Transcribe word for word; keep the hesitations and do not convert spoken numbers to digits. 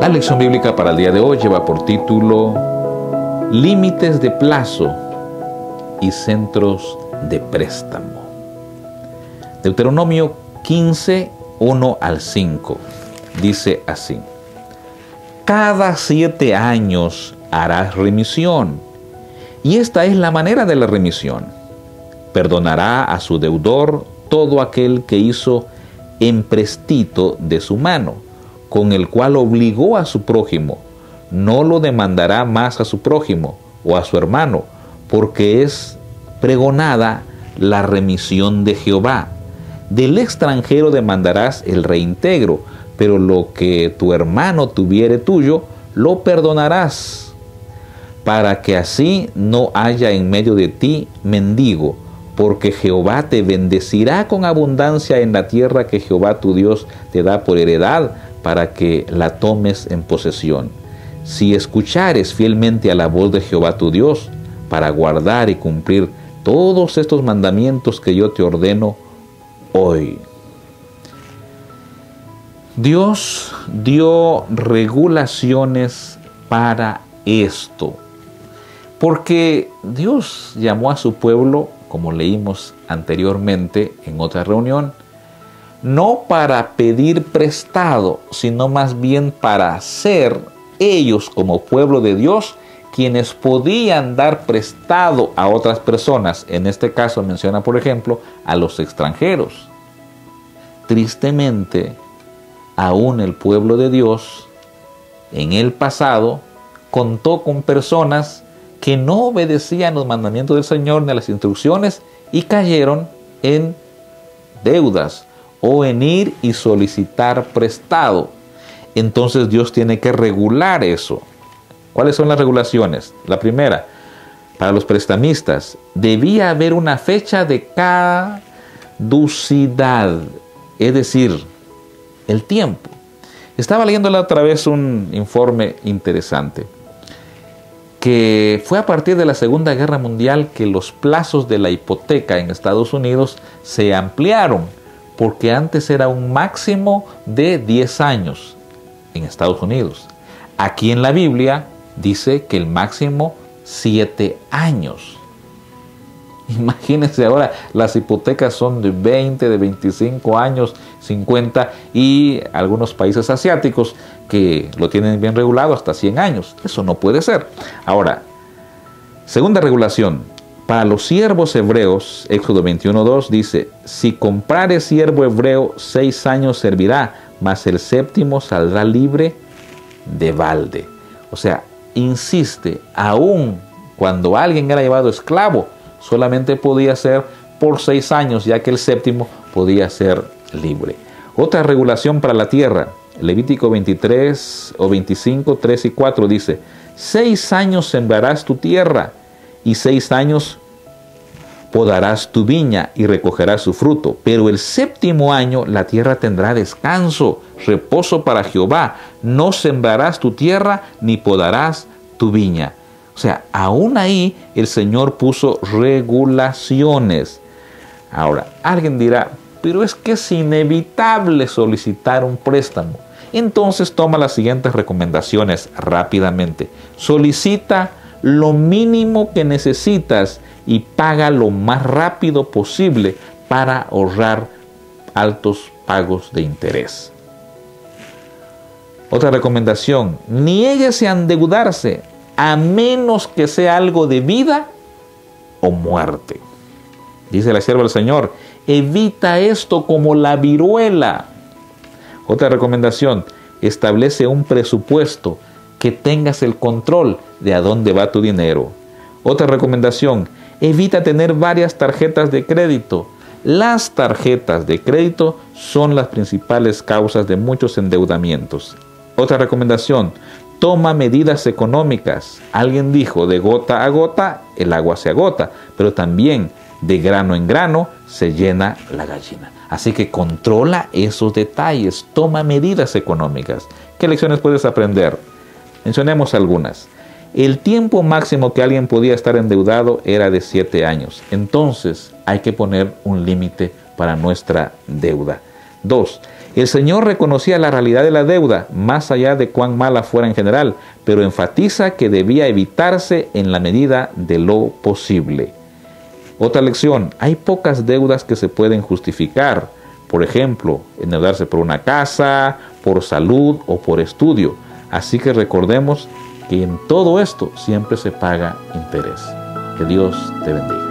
La lección bíblica para el día de hoy lleva por título Límites de plazo y centros de préstamo. Deuteronomio quince, uno al cinco. Dice así: Cada siete años harás remisión, y esta es la manera de la remisión. Perdonará a su deudor todo aquel que hizo emprestito de su mano, con el cual obligó a su prójimo. No lo demandará más a su prójimo o a su hermano, porque es pregonada la remisión de Jehová. Del extranjero demandarás el reintegro, pero lo que tu hermano tuviere tuyo, lo perdonarás, para que así no haya en medio de ti mendigo, porque Jehová te bendecirá con abundancia en la tierra que Jehová tu Dios te da por heredad, para que la tomes en posesión. Si escuchares fielmente a la voz de Jehová tu Dios, para guardar y cumplir todos estos mandamientos que yo te ordeno hoy. Dios dio regulaciones para esto, porque Dios llamó a su pueblo, como leímos anteriormente en otra reunión, no para pedir prestado, sino más bien para ser ellos como pueblo de Dios quienes podían dar prestado a otras personas. En este caso menciona, por ejemplo, a los extranjeros. Tristemente, aún el pueblo de Dios en el pasado contó con personas que no obedecían los mandamientos del Señor ni a las instrucciones y cayeron en deudas o en ir y solicitar prestado. Entonces Dios tiene que regular eso. ¿Cuáles son las regulaciones? La primera, para los prestamistas, debía haber una fecha de caducidad, es decir, el tiempo. Estaba leyendo la otra vez un informe interesante, que fue a partir de la Segunda Guerra Mundial que los plazos de la hipoteca en Estados Unidos se ampliaron, porque antes era un máximo de diez años en Estados Unidos. Aquí en la Biblia dice que el máximo siete años. Imagínense ahora, las hipotecas son de veinte, de veinticinco años, cincuenta, y algunos países asiáticos que lo tienen bien regulado hasta cien años. Eso no puede ser. Ahora, segunda regulación, para los siervos hebreos, Éxodo veintiuno, dos dice: si comprare siervo hebreo, seis años servirá, mas el séptimo saldrá libre de balde. O sea, insiste, aún cuando alguien era llevado esclavo, solamente podía ser por seis años, ya que el séptimo podía ser libre. Otra regulación para la tierra, Levítico veintitrés o veinticinco, tres y cuatro dice: seis años sembrarás tu tierra, y seis años podarás tu viña y recogerás su fruto. Pero el séptimo año la tierra tendrá descanso, reposo para Jehová. No sembrarás tu tierra ni podarás tu viña. O sea, aún ahí el Señor puso regulaciones. Ahora, alguien dirá, pero es que es inevitable solicitar un préstamo. Entonces toma las siguientes recomendaciones rápidamente. Solicita lo mínimo que necesitas y paga lo más rápido posible para ahorrar altos pagos de interés. Otra recomendación, niéguese a endeudarse a menos que sea algo de vida o muerte. Dice la sierva del Señor, evita esto como la viruela. Otra recomendación, establece un presupuesto, que tengas el control de a dónde va tu dinero. Otra recomendación, evita tener varias tarjetas de crédito. Las tarjetas de crédito son las principales causas de muchos endeudamientos. Otra recomendación, toma medidas económicas. Alguien dijo, de gota a gota el agua se agota, pero también de grano en grano se llena la gallina. Así que controla esos detalles, toma medidas económicas. ¿Qué lecciones puedes aprender? Mencionemos algunas. El tiempo máximo que alguien podía estar endeudado era de siete años. Entonces hay que poner un límite para nuestra deuda. Dos, El Señor reconocía la realidad de la deuda, más allá de cuán mala fuera en general, pero enfatiza que debía evitarse en la medida de lo posible. Otra lección: hay pocas deudas que se pueden justificar. Por ejemplo, endeudarse por una casa, por salud o por estudio. Así que recordemos que en todo esto siempre se paga interés. Que Dios te bendiga.